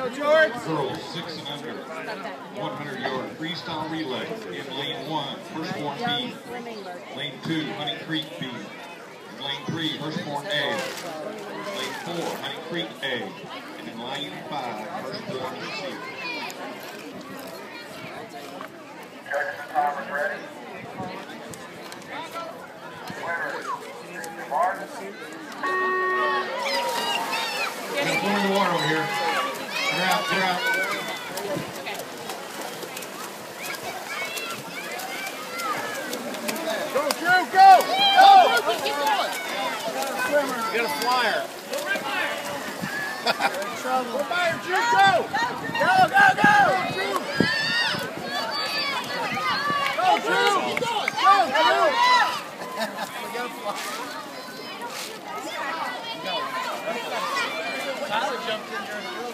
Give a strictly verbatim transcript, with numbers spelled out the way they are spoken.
Go, George. Girls six and under, one hundred yard freestyle relay in lane one, firstborn B. Lane two, Honey Creek B. In lane three, firstborn A. Lane four, Honey Creek A. And in lane five, firstborn C. Judges and timers ready. Winner, Martin. Go in the water over here. They're out, they're out. Go, Drew, go! Go! Keep going! You got a flyer. Trouble. Go by him, Drew, go! Go, go, go! Drew! Go, Drew! Keep going! Go, Drew! We got a flyer. Tyler jumped in there.